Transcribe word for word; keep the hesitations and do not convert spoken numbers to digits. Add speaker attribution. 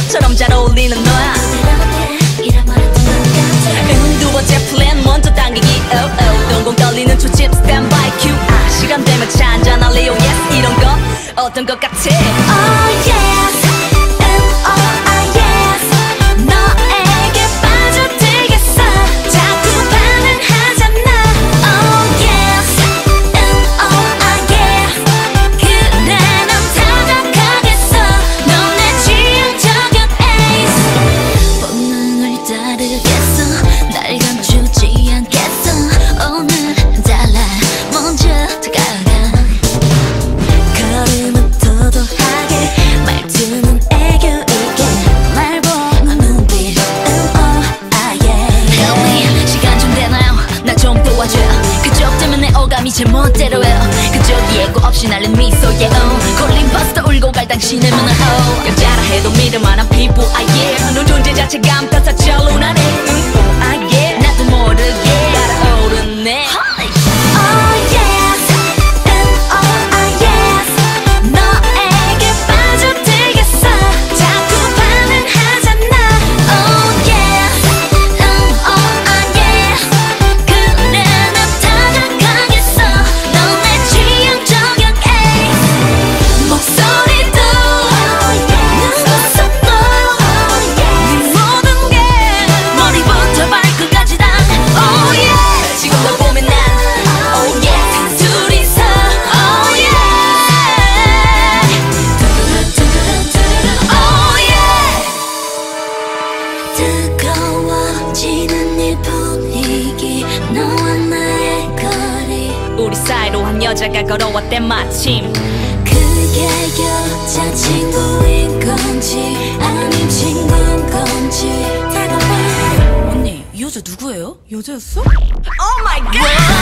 Speaker 1: 것처럼 잘 어울리는 너야. 음, 두 번째 플랜 먼저 당기기 oh, oh. 동공 떨리는 초집 스탠바이 큐 아, 시간 되면 차 한잔 할래요 yes 이런 거 어떤 것 같아.
Speaker 2: Oh yes 제 멋대로 해요. 그저 예고 없이 날린 미소에 oh. 걸린 버스도 울고 갈 당신의 눈을 oh. 여자라 해도 믿을 만한 피부 ah yeah. 너 존재 자체가 암컷 절로나네 mm, oh, ah yeah. 나도 모르게 달아오르네. 우리 사이로 한 여자가 걸어왔대 마침.
Speaker 3: 그게 여자친구인 건지 아님 친구인 건지
Speaker 2: 언니 이 여자 누구예요?
Speaker 1: 여자였어? Oh my god!